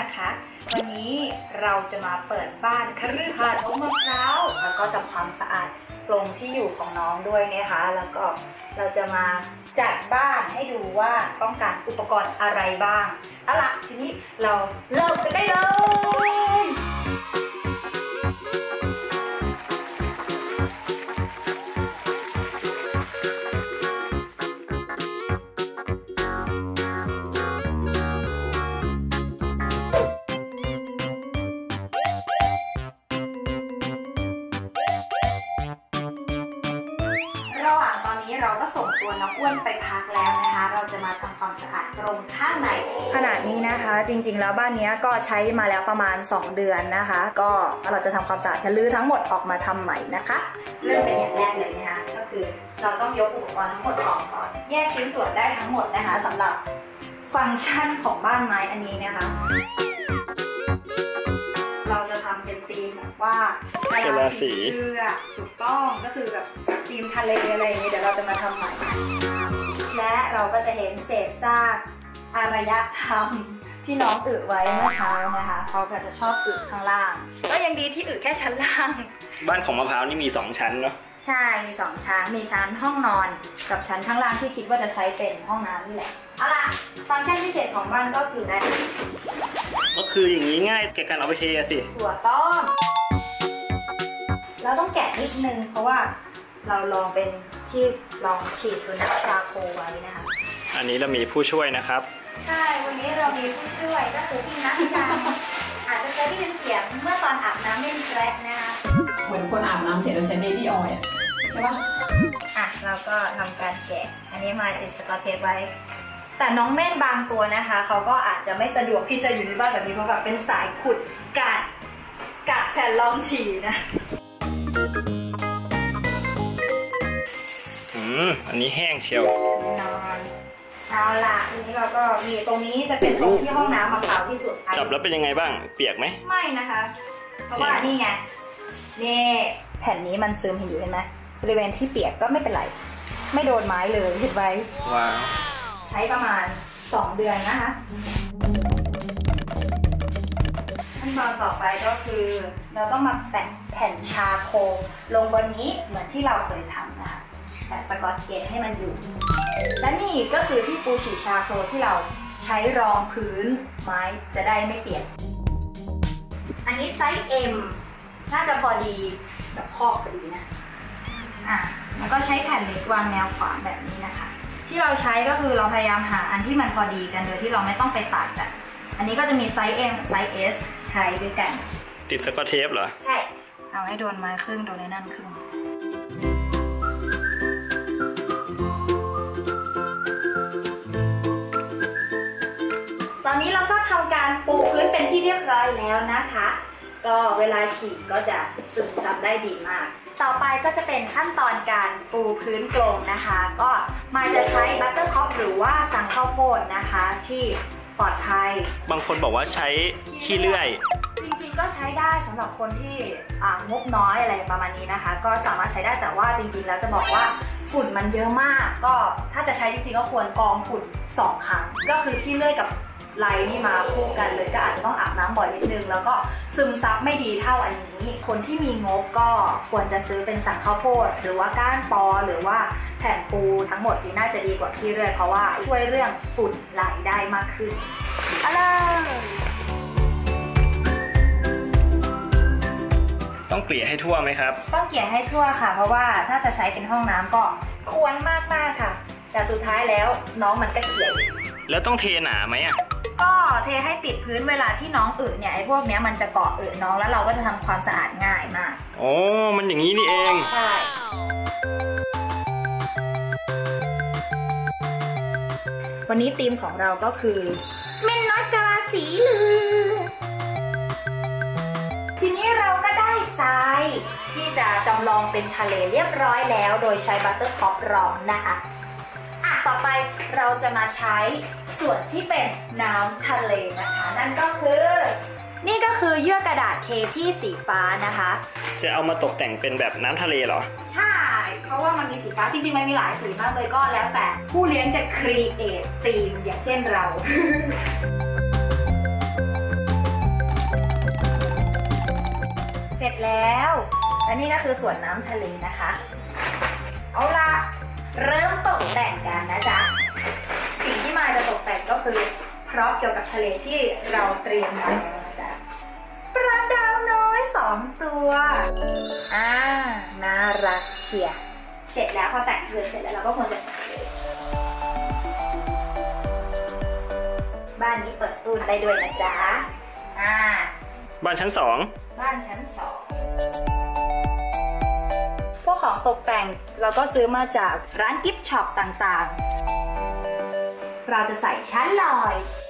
นะคะวันนี้เราจะมาเปิดบ้านคฤหาสน์ของมะพร้าวแล้วก็ทำความสะอาดโรงที่อยู่ของน้องด้วยนะคะแล้วก็เราจะมาจัดบ้านให้ดูว่าต้องการอุปกรณ์อะไรบ้างเอาล่ะทีนี้เราเริ่มกันได้เลยระหว่างตอนนี้เราก็ส่งตัวน้องอ้วนไปพักแล้วนะคะเราจะมาทำความสะอาดโรงข้างในขนาดนี้นะคะจริงๆแล้วบ้านนี้ก็ใช้มาแล้วประมาณ2 เดือนนะคะก็เราจะทำความสะอาดจะรื้อทั้งหมดออกมาทำใหม่นะคะเริ่มเป็นอย่างแรกเลยนะคะก็คือเราต้องยกอุปกรณ์ทั้งหมดออกก่อนแยกชิ้นส่วนได้ทั้งหมดนะคะสำหรับฟังก์ชันของบ้านไม้อันนี้นะคะเราจะทำเป็นธีมแบบว่ากะลาสีเรือถูกต้องก็คือแบบธีมทะเลอะไรอย่างเงี้ยเดี๋ยวเราจะมาทำใหม่และเราก็จะเห็นเศษซากอารยธรรมที่น้องอึไว้เมื่อเช้านะคะเขาก็จะชอบอึข้างล่างก็ยังดีที่อึแค่ชั้นล่างบ้านของมะพร้าวนี่มี2 ชั้นเนาะใช่มี2 ชั้นมีชั้นห้องนอนกับชั้นข้างล่างที่คิดว่าจะใช้เป็นห้องน้ำนี่แหละเอาล่ะฟังก์ชันพิเศษของบ้านก็คือได้ก็คืออย่างนี้ง่ายแก่การเอาไปเทสิถั่วต้มเราต้องแกะนิดนึงเพราะว่าเราลองเป็นที่ลองฉีดสุนัขชาโคไว้นะคะอันนี้เรามีผู้ช่วยนะครับใช่วันนี้เรามีผู้ช่วยก็คือพี่นัทจันอาจจะเคยได้ยินเสียงเมื่อตอนอาบน้ำเล่นแกร็กนะคะเหมือนคนอาบน้ำเสร็จแล้วใช้เบบี้ออยล์ใช่ปะเราก็ทำการแกะอันนี้มาติดสกอตเทปไว้แต่น้องเม่นบางตัวนะคะเขาก็อาจจะไม่สะดวกที่จะอยู่ในบ้านแบบนี้เพราะแบบเป็นสายขุดกัดแผ่นรองฉี่นะอันนี้แห้งเชียวนอนเอาล่ะทีนี้เราก็มีตรงนี้จะเป็นตรงที่ห้องน้ำมะพร้าวที่สุดจับแล้วเป็นยังไงบ้างเปียกไหมไม่นะคะเพราะว่านี่ไงนี่แผ่นนี้มันซึมอยู่เห็นไหมบริเวณที่เปียกก็ไม่เป็นไรไม่โดนไม้เลยเห็นไว้ว้าวใช้ประมาณ2 เดือนนะคะขั้นตอนต่อไปก็คือเราต้องมาแปะแผ่นชาโคลงบนนี้เหมือนที่เราเคยทำนะคะแปะสกอตเทปให้มันอยู่และนี่ก็คือที่ปูฉีดชาโคที่เราใช้รองพื้นไม้จะได้ไม่เปียกอันนี้ไซส์ M น่าจะพอดีแบบพอกพอดีนะแล้วก็ใช้แผ่นเล็กวางแนวขวางแบบนี้นะคะที่เราใช้ก็คือเราพยายามหาอันที่มันพอดีกันโดยที่เราไม่ต้องไปตัดอันนี้ก็จะมีไซส์ M ไซส์ S ใช้ด้วยกันติดสกอตเทปเหรอใช่เอาให้โดนไม้ครึ่งโดนในนั่นครึ่งตอนนี้เราก็ทำการปูพื้นเป็นที่เรียบร้อยแล้วนะคะก็เวลาฉีดก็จะซึมซับได้ดีมากต่อไปก็จะเป็นขั้นตอนการปูพื้นกลงนะคะก็มายจะใช้บัตเตอร์คอปหรือว่าสังข้าวโพดนะคะที่ปลอดภัยบางคนบอกว่าใช้ขี้เลื่อยจริงๆก็ใช้ได้สำหรับคนที่งบน้อยอะไรประมาณนี้นะคะก็สามารถใช้ได้แต่ว่าจริงๆแล้วจะบอกว่าฝุ่นมันเยอะมากก็ถ้าจะใช้จริงๆก็ควรกรองฝุ่น2 ครั้งก็คือขี้เลื่อยกับไลนี่มาคู่กันเลยก็อาจจะต้องอาบน้ำบ่อยนิดนึงแล้วก็ซึมซับไม่ดีเท่าอันนี้คนที่มีงบก็ควรจะซื้อเป็นสังข้าวโพดหรือว่าก้านปอหรือว่าแผ่นปูทั้งหมดนี่น่าจะดีกว่าที่เรื่อยเพราะว่าช่วยเรื่องฝุ่นไหลได้มากขึ้นอะไรต้องเกลี่ยให้ทั่วไหมครับต้องเกลี่ยให้ทั่วค่ะเพราะว่าถ้าจะใช้เป็นห้องน้ำก็ควรมากๆค่ะแต่สุดท้ายแล้วน้องมันก็เขียแล้วต้องเทหนาไหมก็เทให้ปิดพื้นเวลาที่น้องอึเนี่ยไอ้พวกนี้มันจะเกาะอึน้องแล้วเราก็จะทำความสะอาดง่ายมากโอ้มันอย่างนี้นี่เองใช่วันนี้ธีมของเราก็คือเม่นน้อยกะลาสีเหลืองทีนี้เราก็ได้ทรายที่จะจำลองเป็นทะเลเรียบร้อยแล้วโดยใช้บัตเตอร์ท็อปรองนะคะต่อไปเราจะมาใช้ส่วนที่เป็นน้ำทะเลนะคะนั่นก็คือนี่ก็คือเยื่อกระดาษเคที่สีฟ้านะคะจะเอามาตกแต่งเป็นแบบน้ำทะเลเหรอใช่เพราะว่ามันมีสีฟ้าจริงๆมันมีหลายสีมากเลยก็แล้วแต่ผู้เลี้ยงจะครีเอทธีมอย่างเช่นเราเสร็จแล้วและนี่ก็คือสวนน้ำทะเลนะคะเอาล่ะเริ่มตกแต่งกันนะจ๊ะสิ่งที่มายจะตกแต่งก็คือพร็อพเกี่ยวกับทะเลที่เราเตรียมไว้นะจ๊ะปลาดาวน้อย2 ตัวน่ารักเชียร์เสร็จแล้วพอแต่งเรือนเสร็จแล้วเราก็ควรจะใส่เลยบ้านนี้เปิดตู้ได้ด้วยนะจ๊ะบ้านชั้น 2 บ้านชั้น 2พวกของตกแต่งเราก็ซื้อมาจากร้านกิฟต์ช็อปต่างๆเราจะใส่ชั้นลอย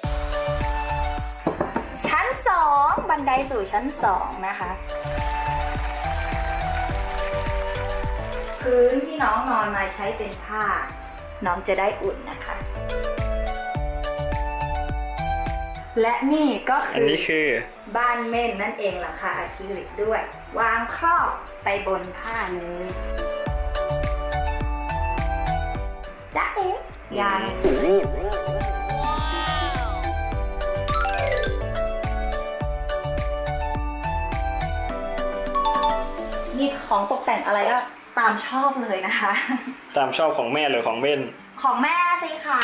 ชั้น 2บันไดสู่ชั้น 2นะคะพื้นที่น้องนอนมาใช้เป็นผ้าน้องจะได้อุ่นนะคะและนี่ก็คือบ้านเม่นนั่นเองล่ะค่ะอะคริลิกด้วยวางครอบไปบนผ้าเลยจ๊ะเอ๋ยายนี่ของตกแต่งอะไรก็ตามชอบเลยนะคะตามชอบของแม่หรือของเม่นของแม่สิคะ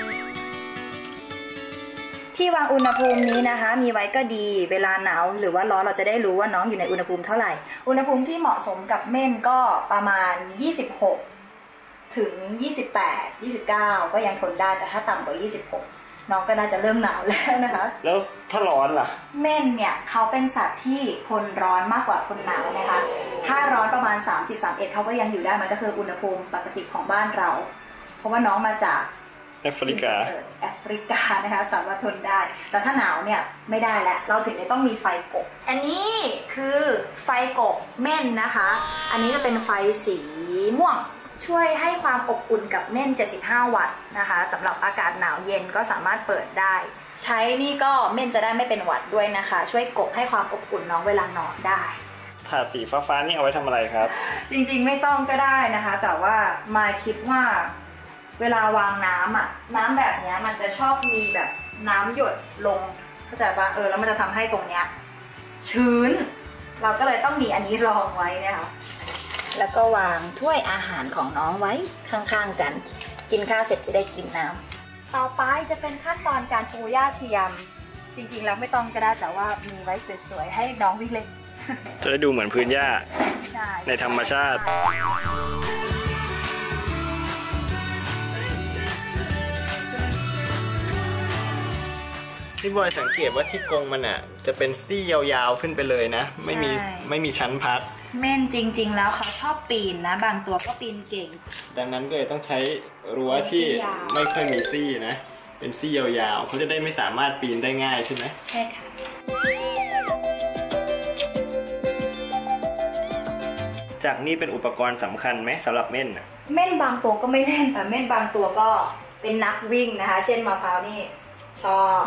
ที่วางอุณหภูมินี้นะคะมีไว้ก็ดีเวลาหนาวหรือว่าร้อนเราจะได้รู้ว่าน้องอยู่ในอุณหภูมิเท่าไหร่อุณหภูมิที่เหมาะสมกับเม่นก็ประมาณ26ถึง28 29ก็ยังทนได้แต่ถ้าต่ำกว่า26น้องก็น่าจะเริ่มหนาวแล้วนะคะแล้วถ้าร้อนล่ะเม่นเนี่ยเขาเป็นสัตว์ที่ทนร้อนมากกว่าทนหนาวนะคะถ้าร้อนประมาณ30-31เขาก็ยังอยู่ได้มันก็คืออุณหภูมิปกติของบ้านเราเพราะว่าน้องมาจากแอฟริกานะคะสามารถทนได้แต่ถ้าหนาวเนี่ยไม่ได้แล้วเราถึงได้ต้องมีไฟกบอันนี้คือไฟกบเม่นนะคะอันนี้จะเป็นไฟสีม่วงช่วยให้ความอบอุ่นกับเม่น75 วัตต์นะคะสำหรับอากาศหนาวเย็นก็สามารถเปิดได้ใช้นี่ก็เม่นจะได้ไม่เป็นหวัดด้วยนะคะช่วยกบให้ความอบอุ่นน้องเวลานอนได้ถาดสีฟ้าๆนี่เอาไว้ทำอะไรครับจริงๆไม่ต้องก็ได้นะคะแต่ว่ามาคิดว่าเวลาวางน้ำน้ำแบบนี้มันจะชอบมีแบบน้ำหยดลงเข้าใจปะแล้วมันจะทำให้ตรงเนี้ยชื้นเราก็เลยต้องมีอันนี้รองไว้นะคะแล้วก็วางถ้วยอาหารของน้องไว้ข้างๆกันกินข้าวเสร็จจะได้กินน้ำต่อไปจะเป็นขั้นตอนการปูหญ้าเทียมจริงๆแล้วไม่ต้องก็ได้แต่ว่ามีไว้สวยๆให้น้องวิ่งเล่นจะได้ดูเหมือนพื้นหญ้าในธรรมชาติพี่บอยสังเกตว่าที่กรงมันจะเป็นซี่ยาวๆขึ้นไปเลยนะไม่มีชั้นพักเม่นจริงๆแล้วเขาชอบปีนนะบางตัวก็ปีนเก่งดังนั้นก็เลยต้องใช้รั้วที่ไม่ค่อยมีซี่นะเป็นซี่ยาวๆเขาจะได้ไม่สามารถปีนได้ง่ายใช่ไหมใช่ค่ะจากนี้เป็นอุปกรณ์สำคัญไหมสำหรับเม่นเม่นบางตัวก็ไม่เล่นแต่เม่นบางตัวก็เป็นนักวิ่งนะคะเช่นมะพร้าวนี่ชอบ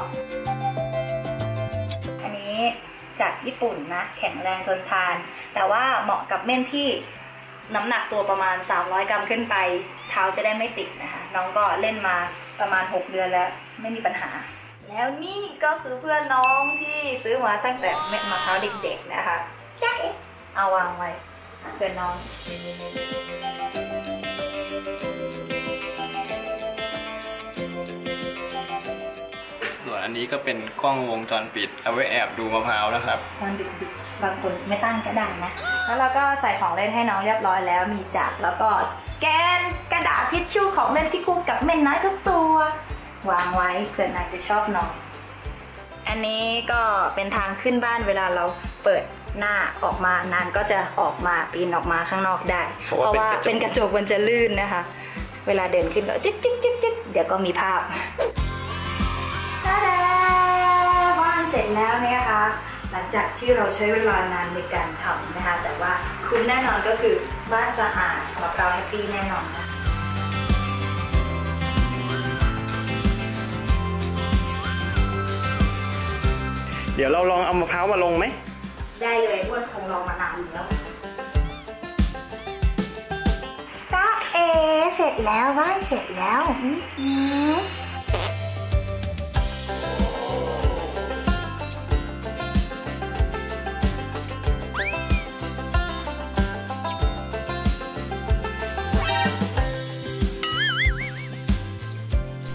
อันนี้จากญี่ปุ่นนะแข็งแรงทนทานแต่ว่าเหมาะกับเม่นที่น้ำหนักตัวประมาณ300 กรัมขึ้นไปเท้าจะได้ไม่ติดนะคะน้องก็เล่นมาประมาณ6 เดือนแล้วไม่มีปัญหาแล้วนี่ก็คือเพื่อนน้องที่ซื้อมาตั้งแต่เม็ดมะพร้าวเด็กๆนะคะใช่เอาวางไว้เพื่อนน้องส่วนอันนี้ก็เป็นกล้องวงจรปิดเอาไว้แอบดูมะพร้าวนะครับตอนดึกๆบางคนไม่ตั้งก็ได้นะแล้วเราก็ใส่ของเล่นให้น้องเรียบร้อยแล้วมีจักรแล้วก็แกนกระดาษทิชชู่ของเล่นที่คู่กับเม่นน้อยทุกตัววางไว้เผื่อนายจะชอบน้องอันนี้ก็เป็นทางขึ้นบ้านเวลาเราเปิดหน้าออกมานานก็จะออกมาปีนออกมาข้างนอกได้เพราะว่าเป็นกระจกมันจะลื่นนะคะเวลาเดินขึ้นก็จิ๊กเดี๋ยวก็มีภาพบ้านเสร็จแล้วเนี่ยค่ะหลังจากที่เราใช้เวลานานในการทำนะคะแต่ว่าคุ้มแน่นอนก็คือบ้านสะอาดเราแฮปปี้แน่นอนนะเดี๋ยวเราลองเอามะพร้าวมาลงไหมได้เลยอ้วนคงลองมานานแล้วจ้าเอเสร็จแล้วบ้านเสร็จแล้ว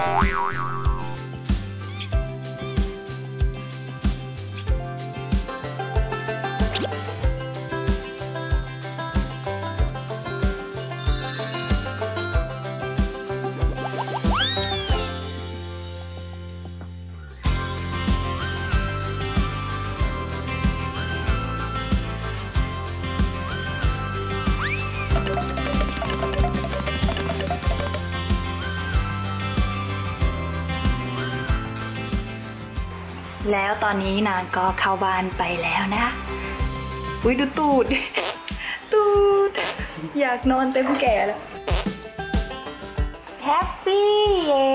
แล้วตอนนี้นางก็เข้าบ้านไปแล้วนะอุ้ยดูตูด ตูดอยากนอนเต็มแก่แล้วแฮปปี้เย่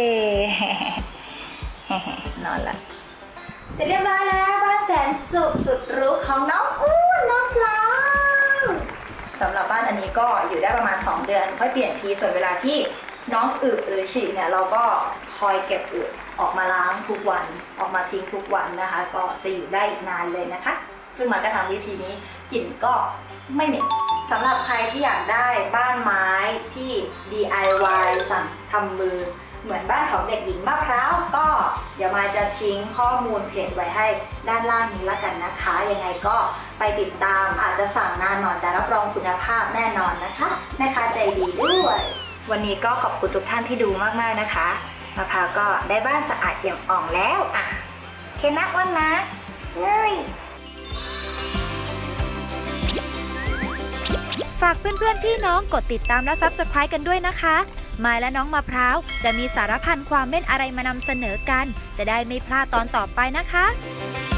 นอนละเสร็จเรียบร้อยแล้วบ้านแสนสุขสุดหรูของน้องอ้วนน้องพลาวสำหรับบ้านอันนี้ก็อยู่ได้ประมาณ2เดือนค่อยเปลี่ยนทีส่วนเวลาที่น้องอึหรือฉี่เนี่ยเราก็คอยเก็บอึออกมาล้างทุกวันออกมาทิ้งทุกวันนะคะก็จะอยู่ได้อีกนานเลยนะคะซึ่งมันก็ทำวิธีนี้กลิ่นก็ไม่เหม็นสำหรับใครที่อยากได้บ้านไม้ที่ DIY สั่งทำมือเหมือนบ้านของเด็กหญิงมะพร้าวก็เดี๋ยวมาจะทิ้งข้อมูลเพจไว้ให้ด้านล่างนี้ละกันนะคะยังไงก็ไปติดตามอาจจะสั่งนานหน่อยแต่รับรองคุณภาพแน่นอนนะคะแม่ค้าใจดีด้วยวันนี้ก็ขอบคุณทุกท่านที่ดูมากๆนะคะมะพร้าวก็ได้บ้านสะอาดเอี่ยมอ่องแล้วอ่ะเคนักวันนะเฮ้ยฝากเพื่อนๆพี่น้องกดติดตามและ Subscribe กันด้วยนะคะมายและน้องมะพร้าวจะมีสารพันความเม่นอะไรมานำเสนอกันจะได้ไม่พลาดตอนต่อไปนะคะ